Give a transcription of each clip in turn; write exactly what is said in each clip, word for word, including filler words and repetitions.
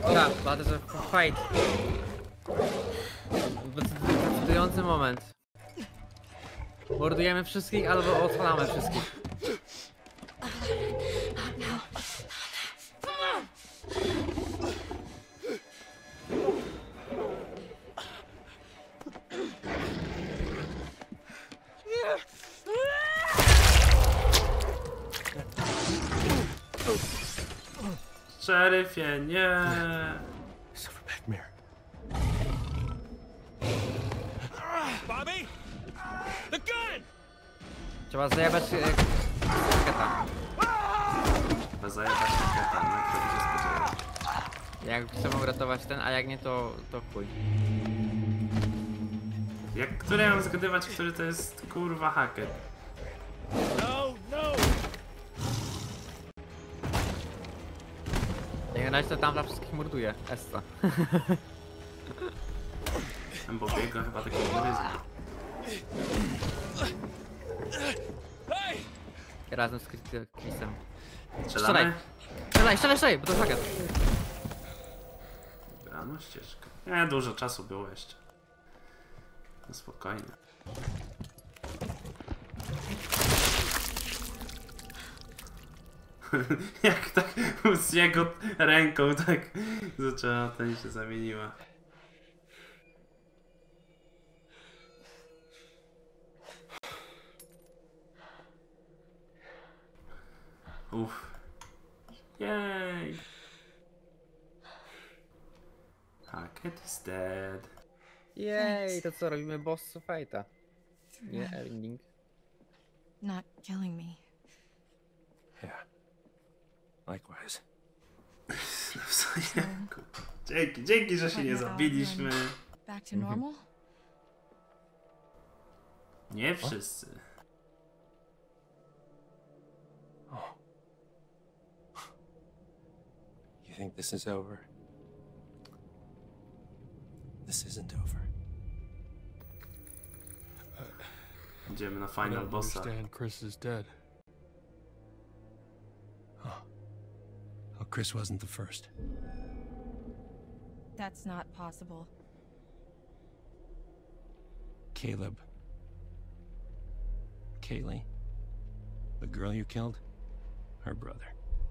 Dobra, bardzo fight. Decydujący moment. Mordujemy wszystkich albo odpalamy wszystkich. Szeryfie, nie. Silverback mirror. Bobby? The gun! Trzeba zajebać raketa. Trzeba zajebać raketa, no kto by się spodziewał. Jak chcemy uratować ten, a jak nie to, to chuj. Jak, który ja mam zgadywać, który to jest kurwa haker? No, no! Jak na razie to tam dla wszystkich morduje. Essa. Bobiego chyba takiego nie wyzna. Hey! Razem z Chrisem. Strzelamy? Strzelaj, strzelaj, strzelaj, bo to haker. Wybraną ścieżkę. Nie, dużo czasu było jeszcze. No spokojnie. Jak tak z jego ręką tak zaczęła, ten się zamieniła. Uff. Yay! Hackett is dead. Jej, to co, robimy boss fighta. Nie ending. Not killing me. Yeah. Likewise. Dzięki, dzięki, że się nie zabiliśmy. Back to normal? Nie wszyscy. Oh. You think this is over? This isn't over. Idziemy na I final don't bossa. understand. Chris is dead. Oh. Oh, Chris wasn't the first. That's not possible. Caleb. Kaylee. The girl you killed? Her brother.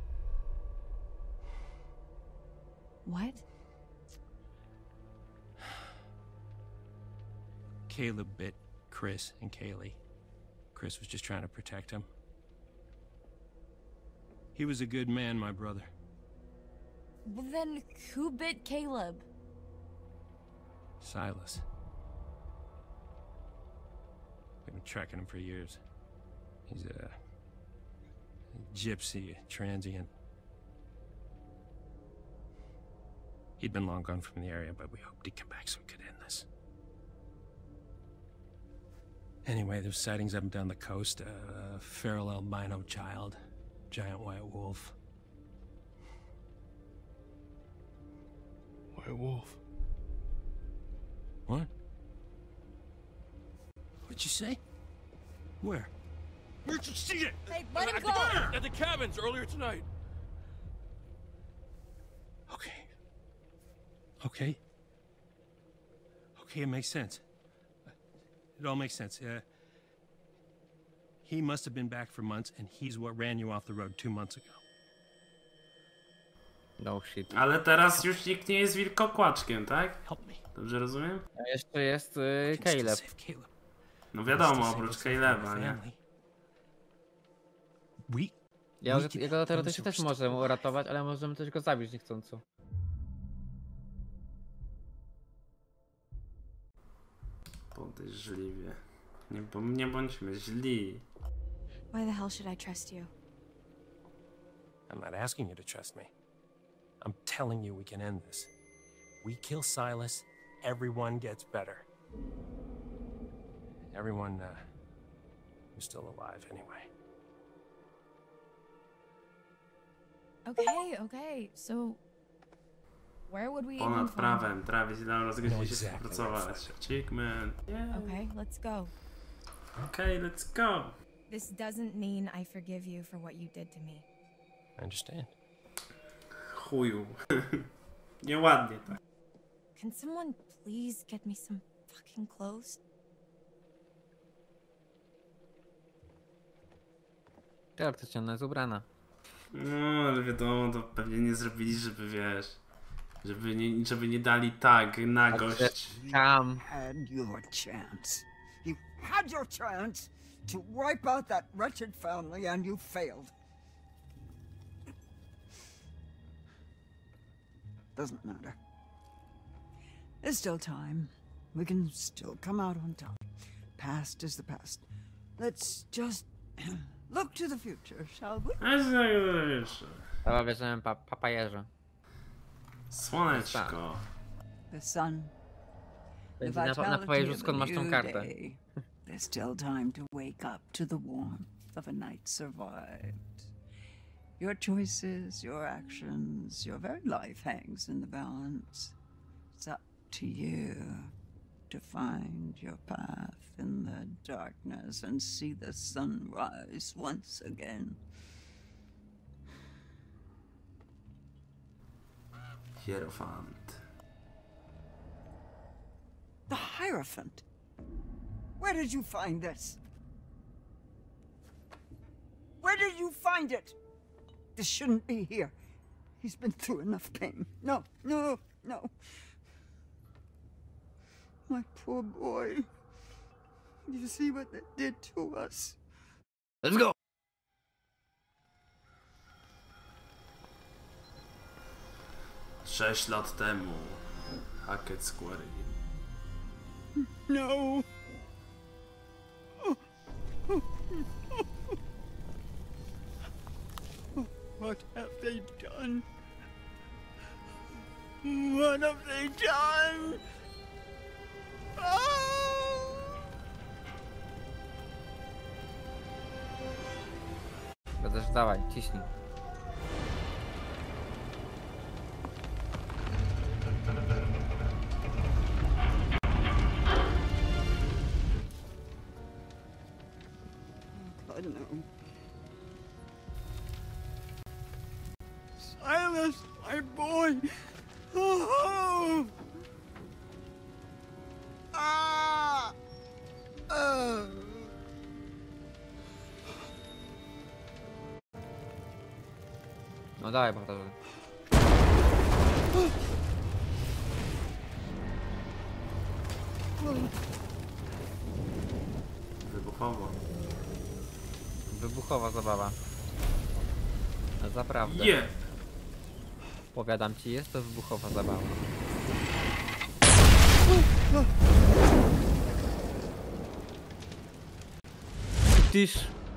What? Caleb bit Chris and Kaylee. Chris was just trying to protect him. He was a good man, my brother. Well, then who bit Caleb? Silas. We've been tracking him for years. He's a, a gypsy, a transient. He'd been long gone from the area, but we hoped he'd come back so we could end this. Anyway, there's sightings up and down the coast. Uh, a feral albino child, giant white wolf. White Wolf. What? What'd you say? Where? Where'd you see it? Hey, let him At go! the, at the cabins earlier tonight. Okay. Okay. Okay, it makes sense. It all makes sense. Uh, he must have been back for months, and he's what ran you off the road two months ago. No shit. Ale teraz już nikt nie jest wilkokłaczkiem, tak? Help me. Dobrze rozumiem? A jeszcze jest y, I can still Caleb. save Caleb. No I can wiadomo, still save oprócz us and our Caleba, nie? family. We... Ja, we can jego help him teoretycznie so też we're możemy still uratować, ale możemy też go zabić niechcąco. Podejrzliwie. Nie, bo nie bądźmy źli. Why the hell should I trust you? I'm not asking you to trust me. I'm telling you we can end this. We kill Silas, everyone gets better. Everyone, uh, who's still alive anyway. Okay, okay, so where would we even Ponad find prawem, trawić dla rozgodzić No się exactly, współpracować. Achievement. Yeah. Okay, let's go. Okay, let's go. This doesn't mean I forgive you for what you did to me. I understand. Chuju. nieładnie tak. Can someone please get me some fucking clothes? Teoretycznie ona jest ubrana. No, ale wiadomo, to pewnie nie zrobili, żeby wiesz, żeby nie, żeby nie dali tak nagość. Tam. Had your chance. You had your chance to wipe out that wretched family and you failed. Doesn't matter. There's still time. We can still come out on top. Past is the past. Let's just look to the future, shall we? Wiesz, Chyba bierzemy pa papajerze. słoneczko. The sun. The Będzie na, na vitality papajerzu, of a skąd masz tą new kartę. day. There's still time to wake up to the warmth of a night survived. Your choices, your actions, your very life hangs in the balance. It's up to you to find your path in the darkness and see the sun rise once again. Hierofant. The Hierophant? Where did you find this? Where did you find it? This shouldn't be here. He's been through enough pain. No, no, no. My poor boy. You see what they did to us? Let's go! Sześć lat temu. Hackett Square. No. What have they done? What have they done? Oh! To też dawaj, ciśnij. God, no. Silas, my boy! Oh! Ah! Uh. No dawaj, powtarzaj. Wybuchowo. Wybuchowa zabawa. Zaprawdę. Je! Powiadam ci, jest to wybuchowa zabawa. Tyż.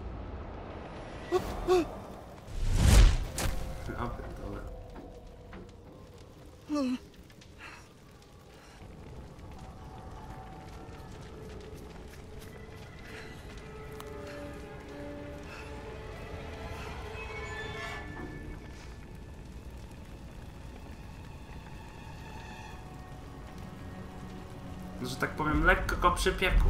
Ja pierdolę. Że tak powiem, lekko go przypiekło.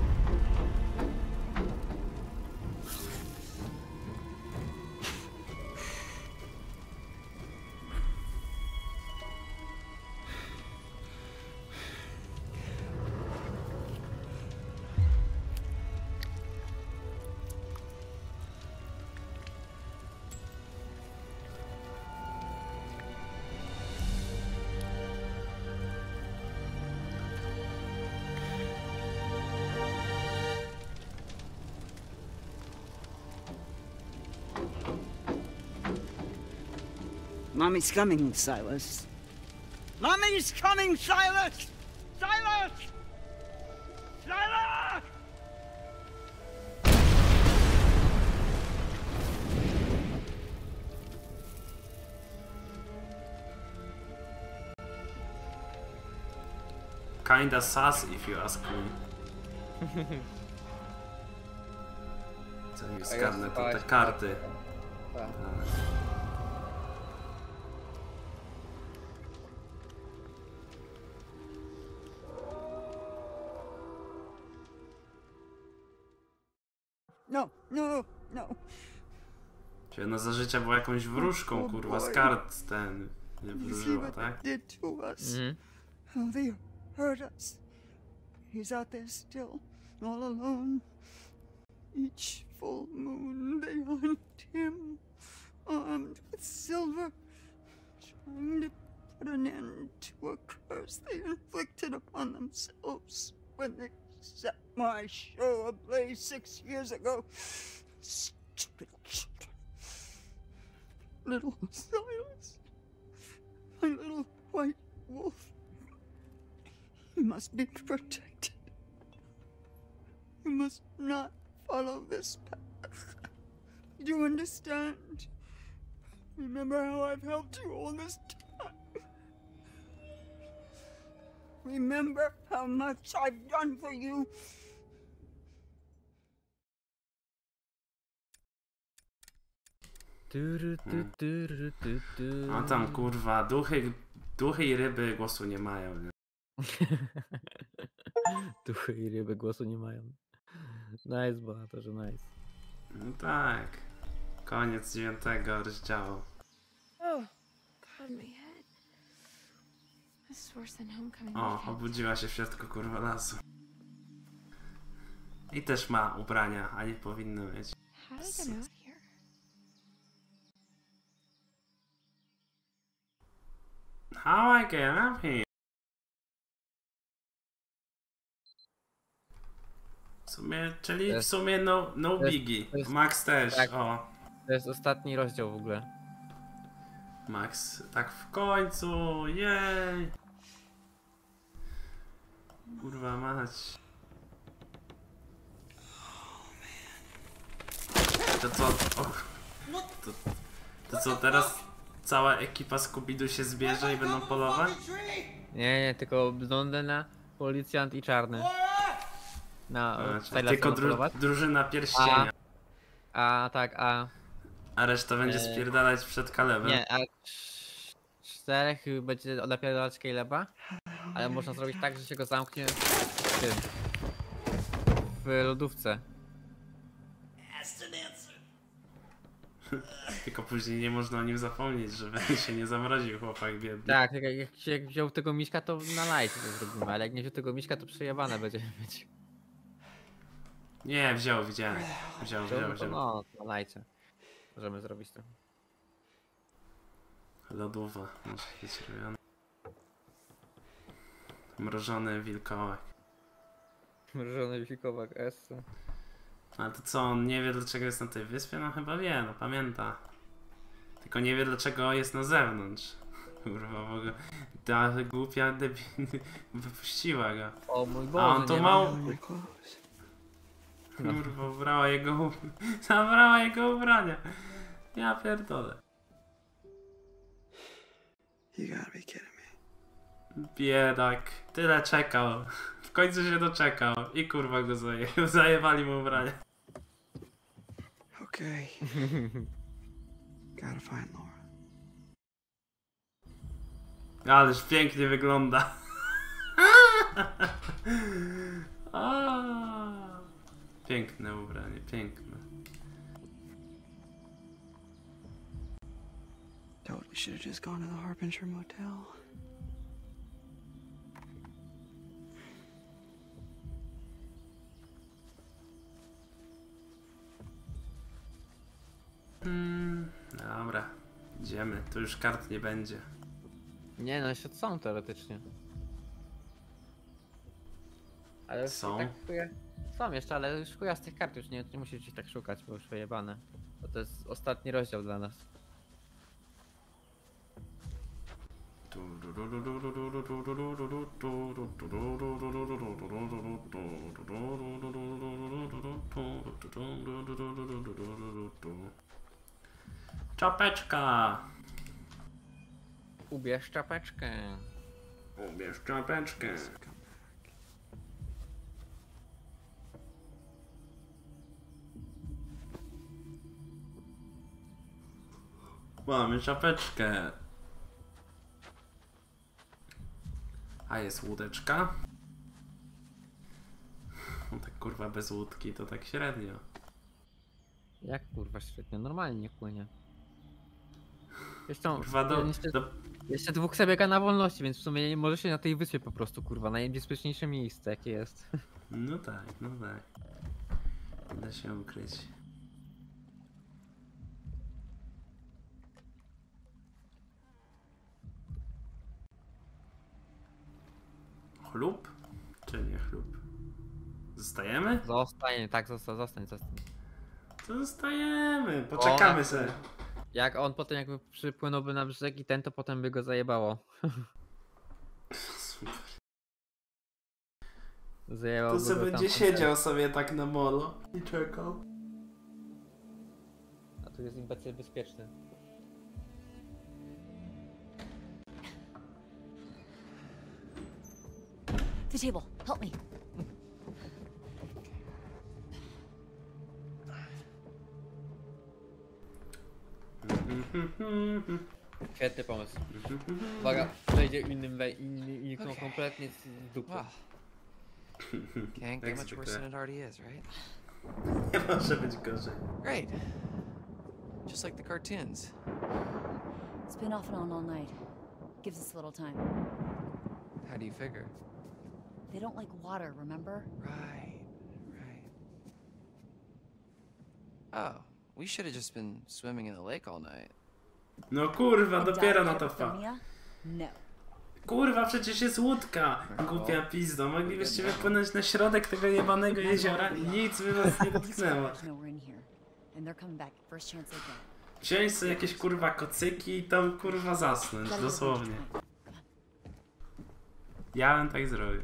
Mommy's coming, Silas. Mommy's coming, Silas! Silas! Silas! Kinda sus, if you ask me. Co mi skarnę to te karty. Tak. No, no, no. Czy ona za życia była jakąś wróżką, kurwa, z kart ten. You see wróżyła, what tak? they did to us? Mhm. How they hurt us. He's out there still, all alone. Each full moon they hunt him, armed with silver, trying to put an end to a curse they inflicted upon themselves when they set my show ablaze six years ago. Stupid children. Little Silas. My little white wolf. He must be protected. You must not follow this path. Do you understand? Remember how I've helped you all this time. Remember how much I've done for you. Turu, tu, turu, tu, tu. A tam kurwa, duchy, duchy i ryby głosu nie mają. Nie? Duchy i ryby głosu nie mają. Nice, bohaterze, nice. No tak. Koniec dziewiątego rozdziału. Oh, God, my head. This is worse than homecoming O, weekend. obudziła się w środku kurwa lasu. I też ma ubrania, a nie powinno mieć. How did I get out here? How I get up here? W sumie, czyli w jest- sumie no, no to jest- biggie. to jest- Max też, tak. o. To jest ostatni rozdział w ogóle. Max, tak w końcu, jej! Kurwa mać. To co? O, to, to co teraz cała ekipa Scooby-Doo się zbierze i będą polować? Nie, nie, tylko blondyna, policjant i czarny. Na A, Stylesa tylko będą dru polować. drużyna pierścienia. A tak, a A reszta będzie e, spierdalać przed Kalebem. nie, a cz- czterech będzie napierdalać Caleba, ale można zrobić tak, że się go zamknie w tym, w lodówce. Tylko później nie można o nim zapomnieć, żeby się nie zamroził chłopak biedny. Tak, jak, jak się jak wziął tego miśka, to na lajcie to zrobimy, ale jak nie wziął tego miśka, to przejebane będzie mieć. Nie, wziął, widziałem. Wziął, Wziął, wziął, to wziął. no, na lajcie. Możemy zrobić to. Lodowa, może być robiona. Mrożony wilkołak. Mrożony wilkowak S. Ale to co, on nie wie dlaczego jest na tej wyspie? No chyba wie, no pamięta. Tylko nie wie dlaczego jest na zewnątrz. Kurwa, w ogóle ta głupia debil wypuściła go. O mój Boże, A on to nie mało... mam- No. Kurwa, ubrała jego... Zabrała jego ubrania. Ja pierdolę. You gotta be kidding me. Biedak. Tyle czekał. W końcu się doczekał. I kurwa go zaje... zajebali mu ubrania. Okay. Gotta find Laura. Ależ pięknie wygląda. A, piękne ubranie, piękne. Told we should have just gone to the Harbinger Motel. Hmm, dobra, idziemy. Tu już kart nie będzie. Nie no, jeszcze są teoretycznie. Ale już Są? Tak chuja... Są jeszcze, ale już chuja z tych kart już nie, nie musisz ich tak szukać, bo już wyjebane. Bo to jest ostatni rozdział dla nas. Czapeczka! Ubierz czapeczkę. Ubierz czapeczkę. Mamy czapeczkę. A jest łódeczka? No tak kurwa bez łódki to tak średnio. Jak kurwa średnio, normalnie nie płynie. Zresztą, Kurwa do, niestety- do, Jeszcze dwóch sobie biega na wolności, więc w sumie nie może się na tej wyspie po prostu, kurwa, najbezpieczniejsze miejsce jakie jest. No tak, no tak. Nie da się ukryć. Chlub? Czy nie chlub? Zostajemy? Zostanie, tak, zostań, zostań, zostań. To zostajemy, poczekamy O, sobie. Jak on potem jakby przypłynąłby na brzeg i ten, to potem by go zajebało. Super. Zajebałby To sobie go tam będzie ten- siedział sobie tak na molo i czekał. A tu jest imbecyl bezpieczny. The table. Help me. Świetny pomysł. Uwaga, przejdzie innym we... innym innym kompletnie z dupy. Wow. Can't get much worse than it already is, right? Nie może być gorzej. Great. Just like the cartoons. It's been off and on all night. Gives us a little time. How do you figure? They don't like water, remember? Right, right. Oh, we should have just been swimming in the lake all night. No kurwa, And dopiero die na of to fa. hypothermia? No. Kurwa, przecież jest łódka! Głupia pizdo, moglibyście wypłynąć na środek tego jebanego jeziora i nic by was nie dotknęło. No, we're in here. And they're coming back first chance they get. Wziąć sobie jakieś kurwa kocyki i tam kurwa zasnąć, Gotta get dosłownie. Come on. Ja bym tak zrobił.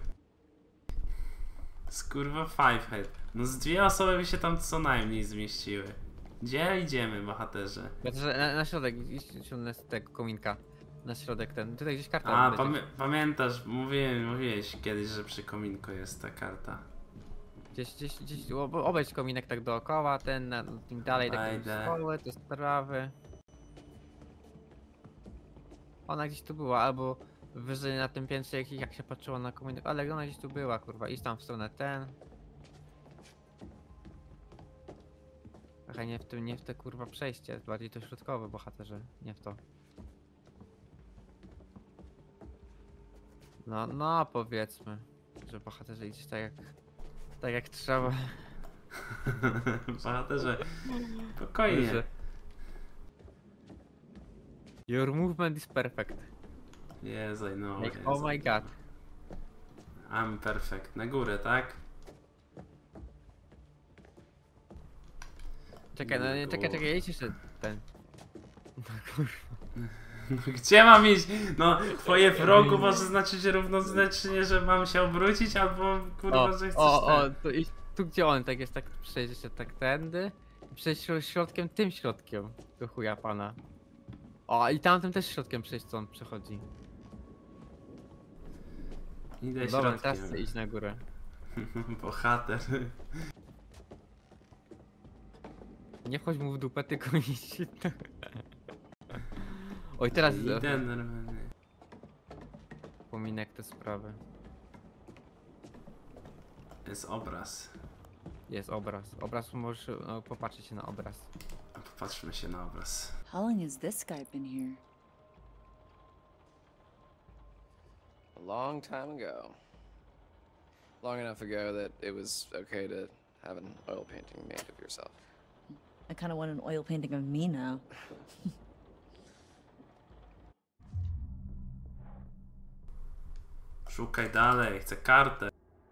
Z kurwa Fivehead. No z dwie osoby by się tam co najmniej zmieściły. Gdzie idziemy, bohaterze? Znaczy, na, na środek, idź ciągnę z tego kominka. Na środek ten, tutaj gdzieś karta A, będzie. pamię pamiętasz, mówiłem, mówiłeś kiedyś, że przy kominku jest ta karta. Gdzieś, gdzieś, gdzieś, ob- obejdź kominek tak dookoła, ten, na, tym dalej, takie Ajde. stoły, te sprawy. Ona gdzieś tu była, albo wyżej na tym piętrze, jak, jak się patrzyło na kominek, ale ona gdzieś tu była, kurwa, idź tam w stronę ten. Aha, nie w tym, nie w te kurwa przejście, bardziej to środkowe bohaterze, nie w to. No, no powiedzmy, że bohaterze idzie tak jak, tak jak trzeba. Bohaterze, spokojnie. Że- Your movement is perfect. Jezu, no. Like, Jezu. oh my god. I'm perfect. Na górę, tak? Czekaj, no nie, czekaj, czekaj, jedź jeszcze ten. No kurwa. No, gdzie mam iść? No, twoje w rogu może znaczyć równoznacznie, że mam się obrócić, albo kurwa, O, że chcesz o, o, ten. tu, i, tu gdzie on tak jest, tak przejść jeszcze tak tędy. I przejść śro- środkiem, tym środkiem. Do chuja pana. O, i tamtym też środkiem przejść, co on przechodzi. Idę No dobra, środkiem. teraz chcę iść na górę. Bohater. Nie wchodź mu w dupę, tylko idź. Oj, teraz Idę normalnie. pominek te sprawy. Jest obraz. Jest obraz. Obraz możesz no, popatrzeć się na obraz. A popatrzmy się na obraz. How long has this guy been here? A long time ago. Long enough ago that it was okay to have an oil painting made of yourself. I kind of want an oil painting of me now. Szukaj dalej, chcę kartę.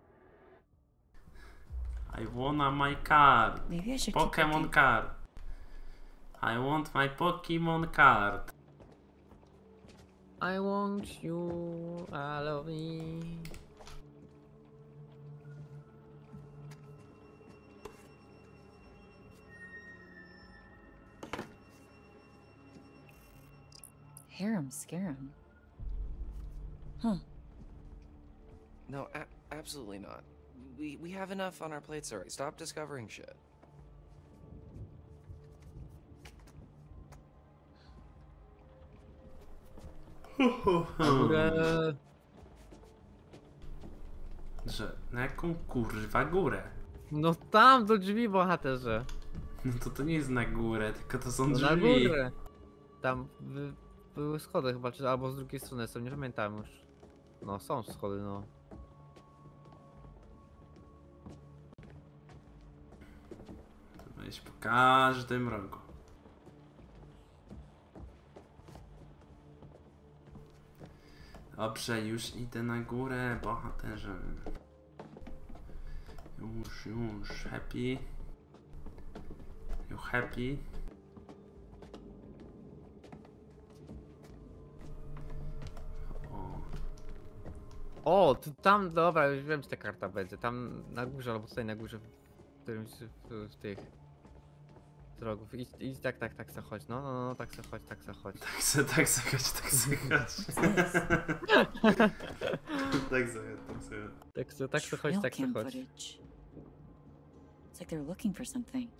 I wanna my card. Maybe I should keep Pokemon looking. card. I want my Pokemon card. I want you, I love me. Harem, scarum. Huh. No, a absolutely not. We we have enough on our plates already. Stop discovering shit. Na górę. Że, na jaką kurwa górę? No tam do drzwi, bohaterze. No to to nie jest na górę, tylko to są No na drzwi. górę. Tam w, w były schody chyba, czy albo z drugiej strony są, nie pamiętam już. No, są schody, no. Wejść po każdym rogu. Dobrze, już idę na górę, bohaterze. Już, już, happy. You happy? O. O, tu, tam, dobra, już wiem, gdzie ta karta będzie. Tam na górze, albo tutaj na górze, w którymś z, z tych drogów. Idź, idź, tak, tak, tak se chodź. No, no, no, tak se chodź, tak se chodź. Tak se, tak se chodź, tak se chodź. Tak se chodź, tak se chodź. Tak se, tak se chodź, Trail tak se cam chodź. footage. It's like they're looking for something.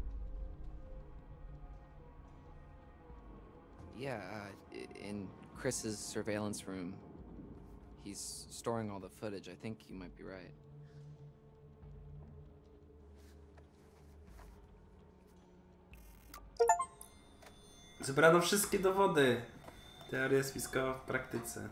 Yeah, uh, i- in Chris's surveillance room. He's storing all the footage. I think you might be right. Zebrano wszystkie dowody. Teoria spiskowa w praktyce.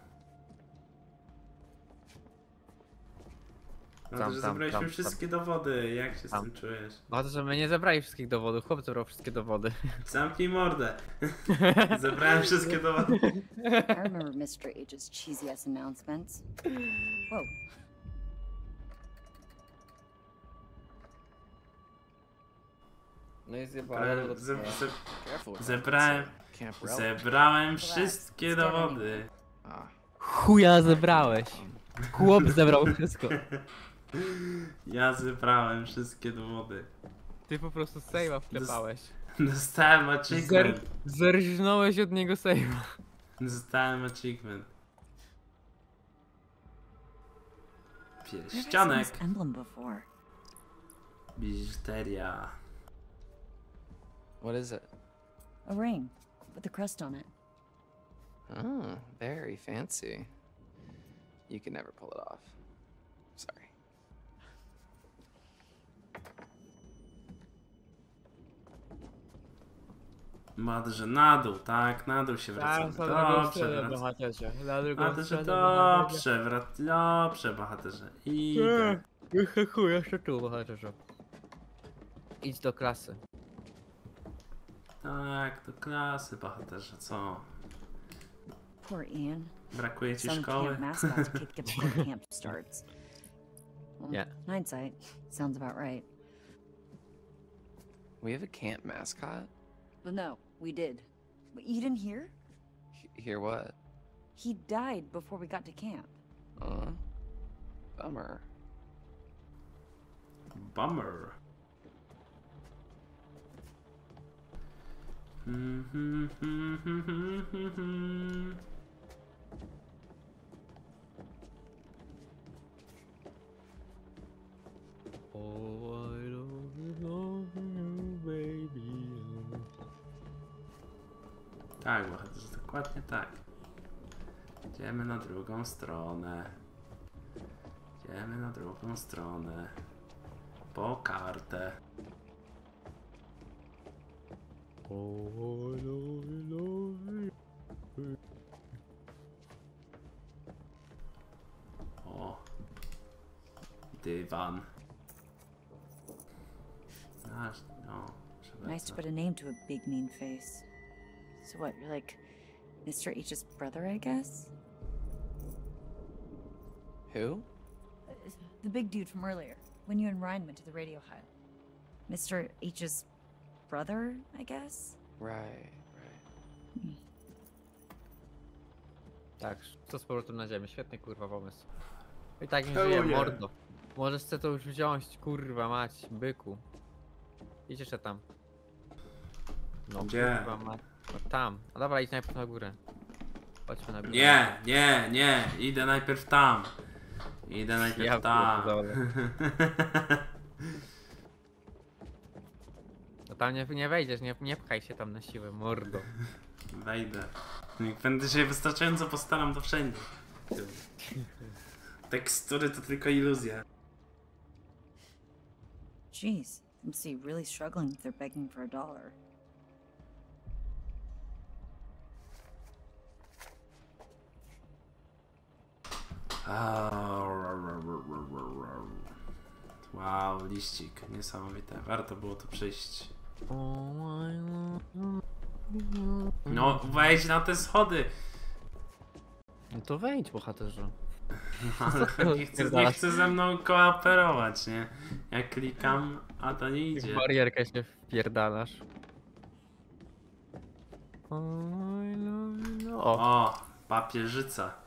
No Tam, to, że tam, zebraliśmy tam, wszystkie dowody. Jak się Tam. z tym czujesz? No że my nie zebrali wszystkich dowodów, chłop zebrał wszystkie dowody. Zamknij mordę. Zebrałem wszystkie dowody. I remember mister H's cheesy ass announcements. Whoa. No i Zebrałem, ze, ze, Careful with that. zebrałem, It's a Camp Relic. zebrałem wszystkie dowody. Ah, Chuja zebrałeś. Chłop zebrał wszystko. Ja zebrałem wszystkie dowody. Ty po prostu save'a wklepałeś. Dostałem achievement. Zer zerżnąłeś od niego save'a. Dostałem achievement. Where have I seen Pierścionek. this emblem before? Biżuteria. what is it? A ring with a crest on it. Oh, very fancy. You can never pull it off. Sorry. Madrze na dół, tak? Na dół się wracamy. Dobrze, wracamy. bohaterze. Na drugą Bohaterze, stronę, dobrze, wrac... dobrze, bohaterze. Idę. Jeszcze chuj, jeszcze tu, bohaterze. Idź do klasy. Tak, do klasy, bohaterze, co? Poor Ian. Brakuje ci Some szkoły? camp mascots kicked it before camp starts. Well, Yeah. hindsight sounds about right. We have a camp mascot? But no, we did. But you didn't hear? H- hear what? He died before we got to camp. Uh, bummer. Bummer. Mhm, mhm, mhm, mhm. Oh, I don't love you, baby. Tak, bohaterze, dokładnie tak. Idziemy na drugą stronę. Idziemy na drugą stronę. Po kartę. Oh, I don't love you. O. Dywan. Aż, no, trzeba Nice to co- put a name to a big mean face. So what, you're like mister H's brother, I guess? Who? The big dude from earlier, when you and Ryan went to the radio hut. mister H's brother, I guess? Right, right. Tak, co z powrotem na ziemię, świetny kurwa pomysł. I tak nie Hell żyje, yeah. mordo. Możesz chcę to już wziąć, kurwa mać, byku. Idź jeszcze tam. No Gdzie? kurwa mać. No tam. A dobra, idź najpierw na górę. Chodźmy na górę. Nie, nie, nie. Idę najpierw tam. Idę najpierw Ja tam. pierdolę. No tam nie, nie wejdziesz, nie, nie pchaj się tam na siłę, mordo. Wejdę. Jak będę się wystarczająco postaram, to wszędzie. Tekstury to tylko iluzja. Jeez, I see really struggling if they're begging for a dollar. Wow, liścik, niesamowite. Warto było tu przyjść. No, wejdź na te schody! No to wejdź, bohaterze. Ale nie chce, nie chce ze mną kooperować, nie? Ja klikam, a to nie W idzie. barierkę się wpierdalasz. Oj, no, no. O, O, papieżyca.